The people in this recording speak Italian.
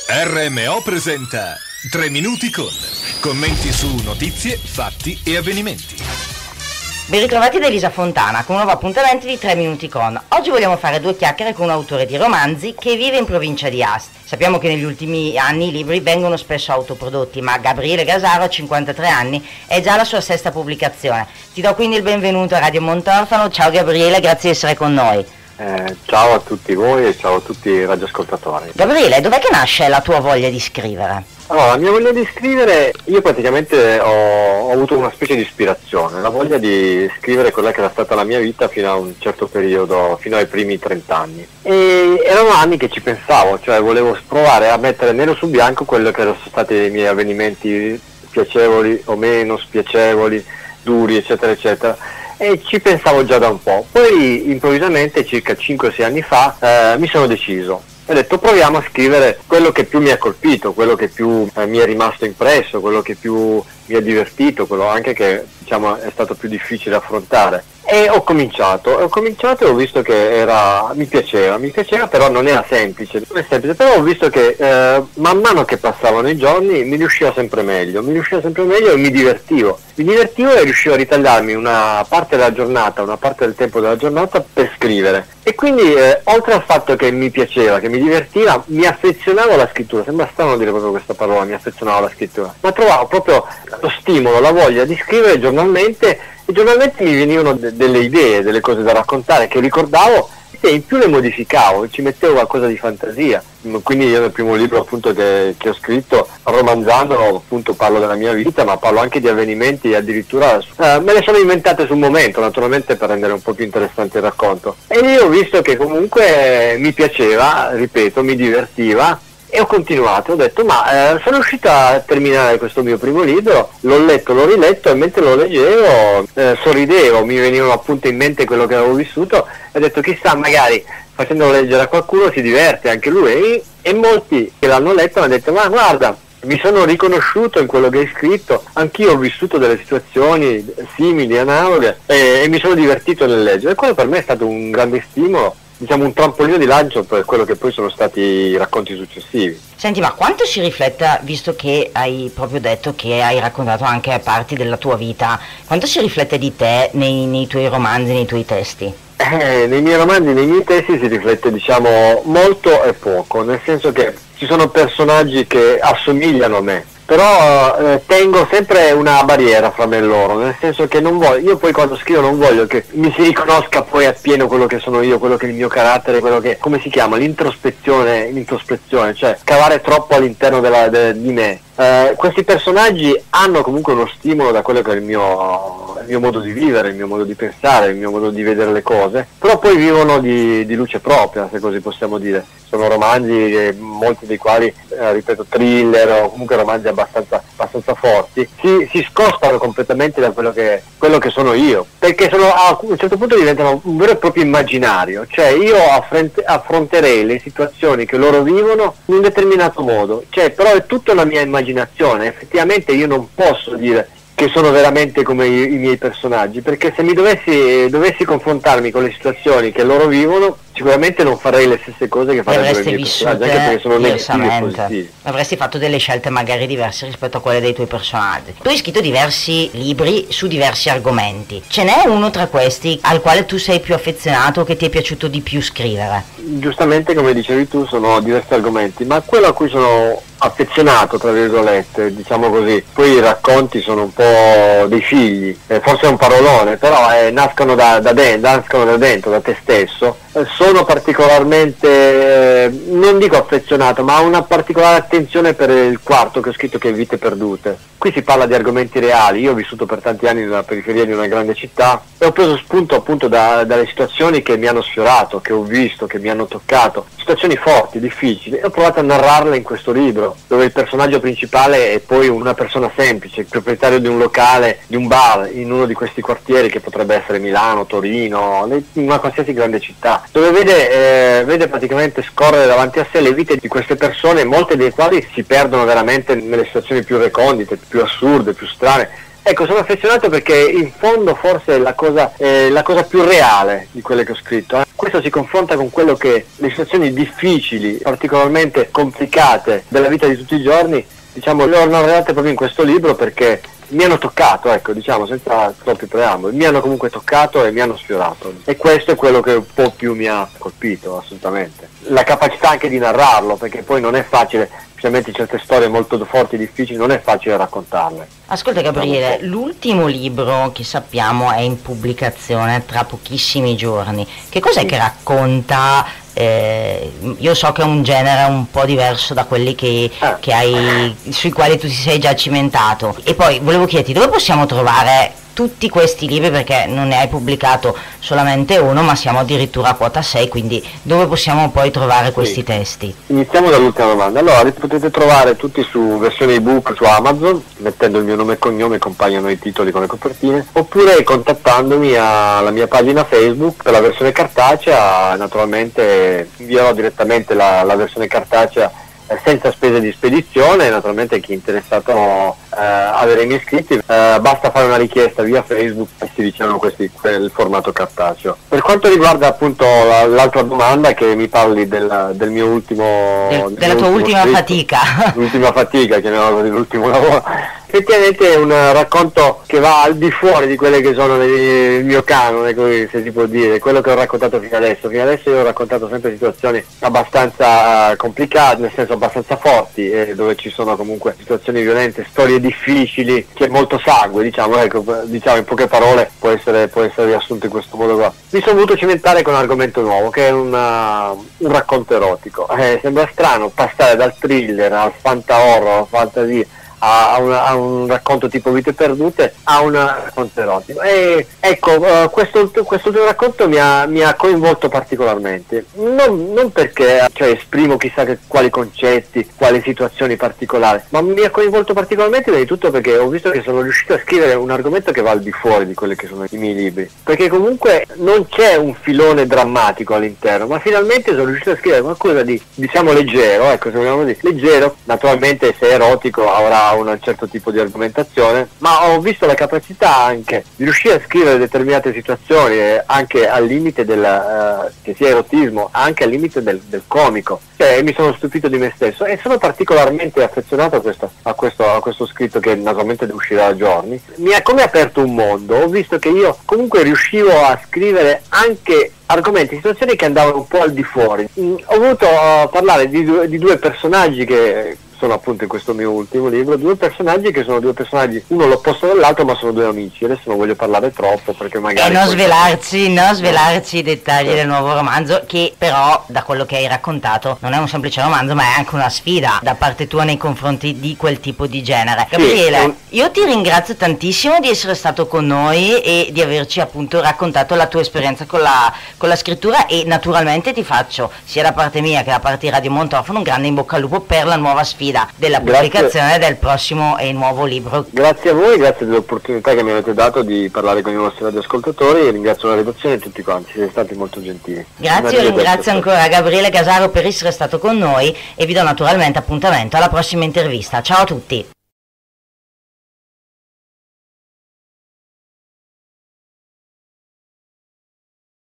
RMO presenta 3 minuti con commenti su notizie, fatti e avvenimenti. Ben ritrovati da Elisa Fontana con un nuovo appuntamento di 3 minuti con. Oggi vogliamo fare due chiacchiere con un autore di romanzi che vive in provincia di Asti. Sappiamo che negli ultimi anni i libri vengono spesso autoprodotti, ma Gabriele Gasaro ha 53 anni, è già la sua sesta pubblicazione. Ti do quindi il benvenuto a Radio Montorfano. Ciao Gabriele, grazie di essere con noi. Ciao a tutti voi e ciao a tutti i radioascoltatori. Gabriele, dov'è che nasce la tua voglia di scrivere? Allora, la mia voglia di scrivere, io praticamente ho avuto una specie di ispirazione, la voglia di scrivere quella che era stata la mia vita fino a un certo periodo, fino ai primi 30 anni. E erano anni che ci pensavo, cioè volevo provare a mettere nero su bianco quello che erano stati i miei avvenimenti piacevoli o meno spiacevoli, duri, eccetera, eccetera. E ci pensavo già da un po', poi improvvisamente circa 5-6 anni fa mi sono deciso. Ho detto proviamo a scrivere quello che più mi ha colpito, quello che più mi è rimasto impresso, quello che più mi ha divertito, quello anche che diciamo è stato più difficile affrontare. E ho cominciato e ho visto che mi piaceva però non era semplice, però ho visto che man mano che passavano i giorni mi riusciva sempre meglio e mi divertivo e riuscivo a ritagliarmi una parte della giornata, una parte del tempo della giornata per scrivere. E quindi oltre al fatto che mi piaceva, che mi divertiva, mi affezionavo alla scrittura. Sembra strano dire proprio questa parola, mi affezionavo alla scrittura, ma trovavo proprio lo stimolo, la voglia di scrivere giornalmente, e giornalmente mi venivano delle idee, delle cose da raccontare che ricordavo e in più le modificavo, ci mettevo qualcosa di fantasia. Quindi io nel primo libro appunto che ho scritto, romanzando, appunto parlo della mia vita, ma parlo anche di avvenimenti, addirittura me le sono inventate sul momento, naturalmente, per rendere un po' più interessante il racconto. E io ho visto che comunque mi piaceva, ripeto, mi divertiva, e ho continuato, ho detto sono riuscito a terminare questo mio primo libro, l'ho letto, l'ho riletto, e mentre lo leggevo sorridevo, mi venivano appunto in mente quello che avevo vissuto, e ho detto chissà, magari facendolo leggere a qualcuno si diverte anche lui, e molti che l'hanno letto hanno detto ma guarda, mi sono riconosciuto in quello che hai scritto, anch'io ho vissuto delle situazioni simili, analoghe, e mi sono divertito nel leggere, e quello per me è stato un grande stimolo, diciamo un trampolino di lancio per quello che poi sono stati i racconti successivi. Senti, ma quanto si riflette, visto che hai proprio detto che hai raccontato anche parti della tua vita, quanto si riflette di te nei tuoi romanzi, nei tuoi testi? Nei miei romanzi, nei miei testi si riflette diciamo molto e poco, nel senso che ci sono personaggi che assomigliano a me, però tengo sempre una barriera fra me e loro, nel senso che non voglio, io poi quando scrivo non voglio che mi si riconosca poi appieno quello che sono io, quello che è il mio carattere, quello che, come si chiama, l'introspezione, cioè cavare troppo all'interno di me. Questi personaggi hanno comunque uno stimolo da quello che è il mio modo di vivere, il mio modo di pensare, il mio modo di vedere le cose, però poi vivono di luce propria, se così possiamo dire. Sono romanzi, molti dei quali, ripeto, thriller o comunque romanzi abbastanza forti, si scostano completamente da quello che sono io, perché a un certo punto diventano un vero e proprio immaginario, cioè io affronterei le situazioni che loro vivono in un determinato modo, cioè però è tutta la mia immaginazione, effettivamente io non posso dire che sono veramente come i miei personaggi, perché se mi dovessi confrontarmi con le situazioni che loro vivono, sicuramente non farei le stesse cose che farebbero i miei personaggi, anche perché sono negativi e positivi. Avresti fatto delle scelte magari diverse rispetto a quelle dei tuoi personaggi. Tu hai scritto diversi libri su diversi argomenti. Ce n'è uno tra questi al quale tu sei più affezionato, che ti è piaciuto di più scrivere? Giustamente, come dicevi tu, sono diversi argomenti, ma quello a cui sono affezionato, tra virgolette, diciamo così, poi i racconti sono un po' dei figli, forse è un parolone, però nascono da dentro, da te stesso. Sono particolarmente, non dico affezionato, ma ho una particolare attenzione per il quarto che ho scritto, che è Vite perdute. Qui si parla di argomenti reali. Io ho vissuto per tanti anni nella periferia di una grande città e ho preso spunto appunto dalle situazioni che mi hanno sfiorato, che ho visto, che mi hanno toccato, situazioni forti, difficili, e ho provato a narrarle in questo libro, dove il personaggio principale è poi una persona semplice, il proprietario di un locale, di un bar in uno di questi quartieri, che potrebbe essere Milano, Torino, in una qualsiasi grande città, dove vede praticamente scorrere davanti a sé le vite di queste persone, molte delle quali si perdono veramente nelle situazioni più recondite, più assurde, più strane, Ecco, sono affezionato perché in fondo forse è la cosa più reale di quelle che ho scritto. Questo si confronta con quello che le situazioni difficili, particolarmente complicate della vita di tutti i giorni, diciamo, le ho narrate proprio in questo libro perché mi hanno toccato, ecco, diciamo, senza troppi preamboli, mi hanno comunque toccato e mi hanno sfiorato. E questo è quello che un po' più mi ha colpito, assolutamente. La capacità anche di narrarlo, perché poi non è facile, specialmente certe storie molto forti e difficili, non è facile raccontarle. Ascolta Gabriele, l'ultimo libro che sappiamo è in pubblicazione tra pochissimi giorni. Che cos'è che racconta? Io so che è un genere un po' diverso da quelli che sui quali tu ti sei già cimentato. E poi volevo chiederti dove possiamo trovare tutti questi libri, perché non ne hai pubblicato solamente uno, ma siamo addirittura a quota 6, quindi dove possiamo poi trovare questi testi? Iniziamo dall'ultima domanda. Allora, li potete trovare tutti su versione ebook su Amazon, mettendo il mio nome e cognome, compaiono i titoli con le copertine, oppure contattandomi alla mia pagina Facebook per la versione cartacea. Naturalmente invierò direttamente la versione cartacea senza spese di spedizione. Naturalmente chi è interessato avere i miei iscritti basta fare una richiesta via Facebook e si ricevono il formato cartaceo. Per quanto riguarda appunto l'altra domanda, che mi parli del mio ultimo della tua ultima scritto, fatica l'ultima fatica, chiamiamola così, l'ultimo lavoro, effettivamente è un racconto che va al di fuori di quelle che sono il mio canone, se si può dire, quello che ho raccontato fino adesso. Io ho raccontato sempre situazioni abbastanza complicate, nel senso abbastanza forti, dove ci sono comunque situazioni violente, storie difficili, c'è molto sangue, diciamo in poche parole può essere riassunto in questo modo qua. Mi sono voluto cimentare con un argomento nuovo, che è un racconto erotico. Sembra strano passare dal thriller al fanta horror, al fantasy, a un racconto tipo Vite perdute, a un racconto erotico. E ecco, questo ultimo racconto mi ha coinvolto particolarmente, non perché esprimo chissà quali concetti, quali situazioni particolari, ma mi ha coinvolto particolarmente prima di tutto perché ho visto che sono riuscito a scrivere un argomento che va al di fuori di quelli che sono i miei libri, perché comunque non c'è un filone drammatico all'interno, ma finalmente sono riuscito a scrivere qualcosa di, diciamo, leggero, ecco, se vogliamo dire leggero. Naturalmente se è erotico avrà un certo tipo di argomentazione, ma ho visto la capacità anche di riuscire a scrivere determinate situazioni anche al limite che sia erotismo, anche al limite del comico. Mi sono stupito di me stesso e sono particolarmente affezionato a questo scritto, che naturalmente uscirà a giorni. Mi ha come aperto un mondo. Ho visto che io comunque riuscivo a scrivere anche argomenti, situazioni che andavano un po' al di fuori. Ho voluto parlare di due personaggi che sono appunto in questo mio ultimo libro, due personaggi che sono due personaggi, uno l'opposto dell'altro, ma sono due amici. Adesso non voglio parlare troppo perché magari... non svelarci i dettagli del nuovo romanzo, che però da quello che hai raccontato non è un semplice romanzo, ma è anche una sfida da parte tua nei confronti di quel tipo di genere. Gabriele, io ti ringrazio tantissimo di essere stato con noi e di averci appunto raccontato la tua esperienza con la scrittura, e naturalmente ti faccio, sia da parte mia che da parte di Radio Montofono, un grande in bocca al lupo per la nuova sfida della pubblicazione del prossimo e nuovo libro. Grazie a voi, grazie dell'opportunità che mi avete dato di parlare con i vostri radioascoltatori, e ringrazio la redazione e tutti quanti, siete stati molto gentili. Grazie, ringrazio ancora Gabriele Casaro per essere stato con noi e vi do naturalmente appuntamento alla prossima intervista. Ciao a tutti.